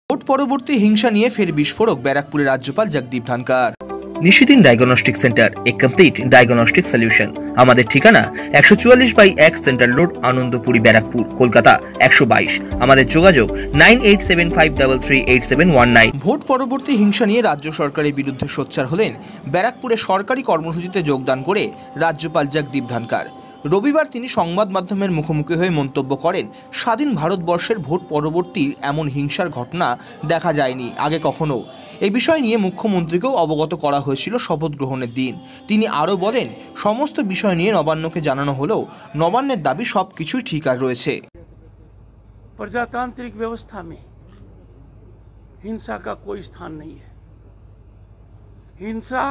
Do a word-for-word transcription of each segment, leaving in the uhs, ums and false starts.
Vote পরবর্তী হিংসা নিয়ে ফের বিস্ফোরক ব্যারাকপুরের রাজ্যপাল Jagdeep Dhankhar. Nishidin diagnostic centre, a complete diagnostic solution. আমাদের ঠিকানা একশো চুয়াল্লিশ বাই এক সেন্ট্রাল রোড, আনন্দপুরি, ব্যারাকপুর, কলকাতা একশো বাইশ। আমাদের যোগাযোগ nine eight seven five three three eight seven one nine. ভোট পরবর্তী হিংসা নিয়ে রাজ্য সরকারের বিরুদ্ধে সোচ্চার হলেন ব্যারাকপুরে সরকারি কর্মসূচিতে যোগদান করে রাজ্যপাল জগদীপ ধনখড়। রবিবার তিনি সংবাদ মাধ্যমের মুখোমুখি হয়ে মন্তব্য করেন, স্বাধীন ভারতবর্ষের ভোট পরবর্তী এমন হিংসার ঘটনা দেখা যায়নি আগে কখনো। এই বিষয় নিয়ে মুখ্যমন্ত্রীকেও অবগত করা হয়েছিল শপথ গ্রহণের দিন। তিনি আরও বলেন, সমস্ত বিষয় নিয়ে নবান্নকে জানানো হলেও নবান্নের দাবি সব কিছুই ঠিক আর রয়েছে। प्रजातांत्रिक व्यवस्था में हिंसा का कोई स्थान नहीं है। हिंसा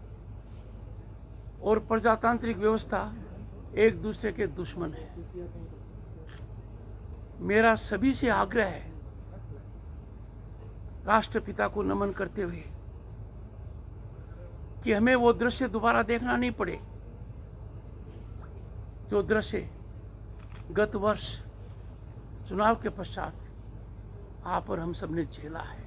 और प्रजातांत्रिक व्यवस्था एक दूसरे के दुश्मन है। मेरा सभी से आग्रह है, राष्ट्रपिता को नमन करते हुए, कि हमें वो दृश्य दोबारा देखना नहीं पड़े जो दृश्य गत वर्ष चुनाव के पश्चात आप और हम सब ने झेला है।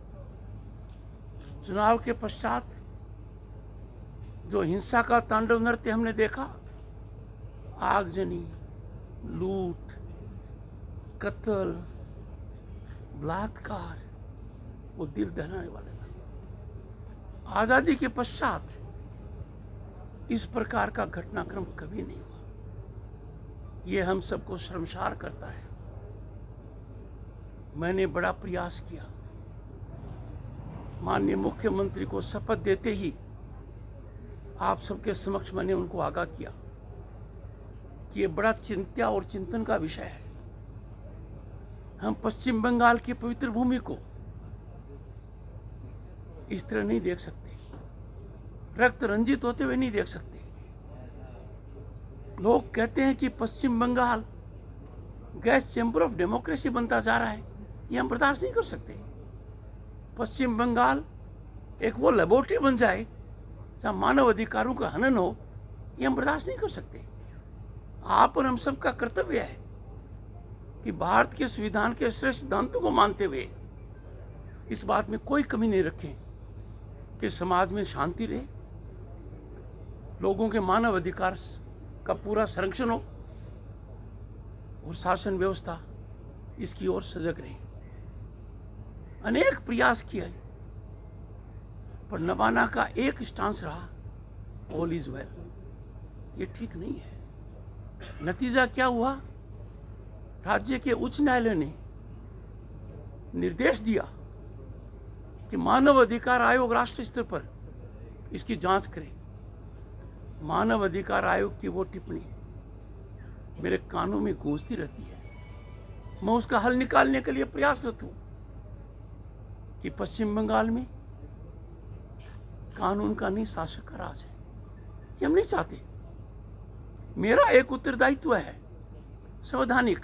चुनाव के पश्चात जो हिंसा का तांडव नृत्य हमने देखा, आगजनी, लूट, कत्ल, बलात्कार, वो दिल दहलाने वाला था। आजादी के पश्चात इस प्रकार का घटनाक्रम कभी नहीं हुआ। ये हम सबको शर्मसार करता है। मैंने बड़ा प्रयास किया, माननीय मुख्यमंत्री को शपथ देते ही आप सबके समक्ष मैंने उनको आगाह किया कि ये बड़ा चिंता और चिंतन का विषय है। हम पश्चिम बंगाल की पवित्र भूमि को इस तरह नहीं देख सकते, रक्त रंजित होते हुए नहीं देख सकते। लोग कहते हैं कि Paschim Bangal gas chamber of democracy बनता जा रहा है, ये हम बर्दाश्त नहीं कर सकते। पश्चिम बंगाल एक वो लेबोरेटरी बन जाए जहां मानव अधिकारों का हनन हो, ये हम बर्दाश्त नहीं कर सकते। आप और हम सबका कर्तव्य है कि भारत के संविधान के श्रेष्ठ सिद्धांतों को मानते हुए इस बात में कोई कमी नहीं रखें कि समाज में शांति रहे, लोगों के मानव अधिकार का पूरा संरक्षण हो और शासन व्यवस्था इसकी ओर सजग रहे। अनेक प्रयास किए पर नवाना का एक स्टांस रहा, ऑल इज वेल। ये ठीक नहीं है। नतीजा क्या हुआ? राज्य के उच्च न्यायालय ने निर्देश दिया कि मानव अधिकार आयोग राष्ट्र स्तर पर इसकी जांच करे। मानव अधिकार आयोग की वो टिप्पणी मेरे कानों में गूंजती रहती है। मैं उसका हल निकालने के लिए प्रयासरत हूं कि पश्चिम बंगाल में कानून का नहीं, शासक का राज है। ये हम नहीं चाहते। मेरा एक उत्तरदायित्व है संवैधानिक,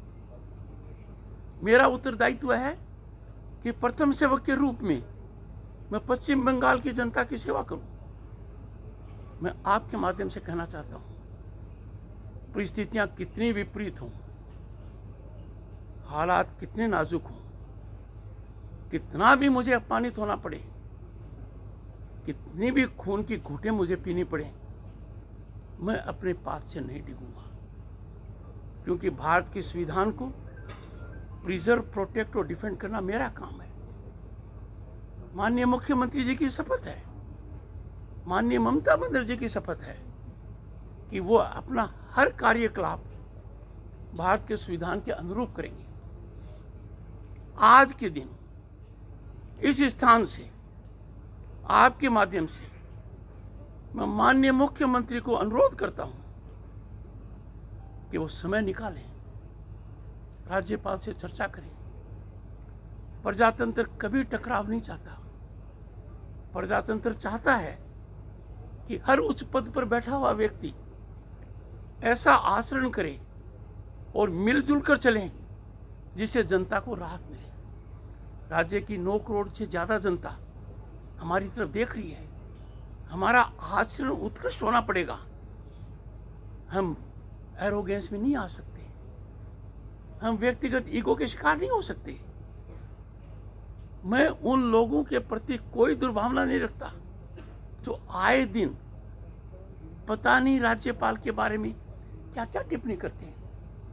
मेरा उत्तरदायित्व है कि प्रथम सेवक के रूप में मैं पश्चिम बंगाल की जनता की सेवा करूं। मैं आपके माध्यम से कहना चाहता हूं, परिस्थितियां कितनी विपरीत हों, हालात कितने नाजुक हों, कितना भी मुझे अपमानित होना पड़े, कितनी भी खून की घूंटें मुझे पीनी पड़े, मैं अपने पाथ से नहीं डिगूंगा। क्योंकि भारत के संविधान को प्रिजर्व, प्रोटेक्ट और डिफेंड करना मेरा काम है। माननीय मुख्यमंत्री जी की शपथ है, माननीय ममता बनर्जी की शपथ है कि वो अपना हर कार्यकलाप भारत के संविधान के अनुरूप करेंगे। आज के दिन इस स्थान से, आपके माध्यम से मैं माननीय मुख्यमंत्री को अनुरोध करता हूं कि वो समय निकालें, राज्यपाल से चर्चा करें। प्रजातंत्र कभी टकराव नहीं चाहता। प्रजातंत्र चाहता है कि हर उच्च पद पर बैठा हुआ व्यक्ति ऐसा आचरण करे और मिलजुल कर चलें जिससे जनता को राहत मिले। राज्य की नौ करोड़ से ज्यादा जनता हमारी तरफ देख रही है। हमारा आचरण उत्कृष्ट होना पड़ेगा। हम एरोगेंस में नहीं आ सकते, हम व्यक्तिगत ईगो के शिकार नहीं हो सकते। मैं उन लोगों के प्रति कोई दुर्भावना नहीं रखता जो आए दिन पता नहीं राज्यपाल के बारे में क्या क्या टिप्पणी करते हैं।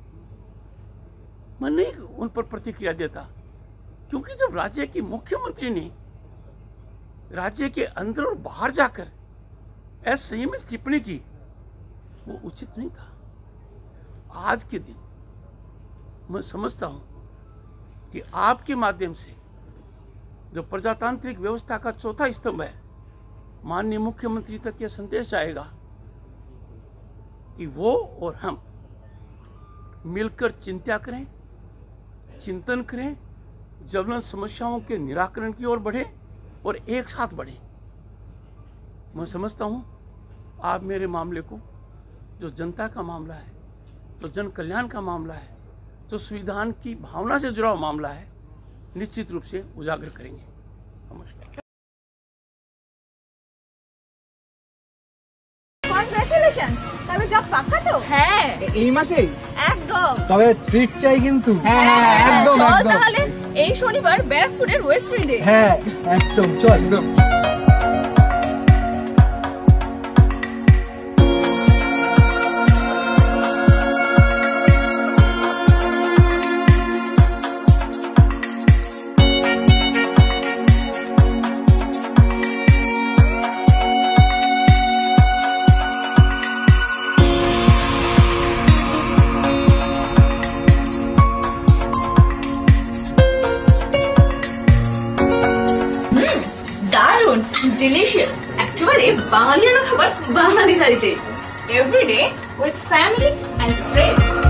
मैं नहीं उन पर प्रतिक्रिया देता, क्योंकि जब राज्य की मुख्यमंत्री ने राज्य के अंदर और बाहर जाकर असंयमित टिप्पणी की, वो उचित नहीं था। आज के दिन मैं समझता हूं कि आपके माध्यम से जो प्रजातांत्रिक व्यवस्था का चौथा स्तंभ है, माननीय मुख्यमंत्री तक यह संदेश आएगा कि वो और हम मिलकर चिंता करें, चिंतन करें, ज्वलंत समस्याओं के निराकरण की ओर बढ़े और एक साथ बढ़े। मैं समझता हूं आप मेरे मामले को, जो जनता का मामला है, जो जन कल्याण का मामला है, जो संविधान की भावना से जुड़ा हुआ मामला है, निश्चित रूप से उजागर करेंगे। नमस्कार। কনগ্রাচুলেশন। তবে জব পাক্কা তো? হ্যাঁ, এই মাসেই একদম। তবে ট্রিট চাই কিন্তু। হ্যাঁ হ্যাঁ, একদম চল একদম। তাহলে এই শনিবার ব্যারাকপুরের ওয়েস্ট ফিল্ডে। হ্যাঁ একদম, চল একদম। ডিলিশিয়াস, একেবারে বাঙালিয়ানা খাবার বাঙালি থালিতে। Everyday with family and friends.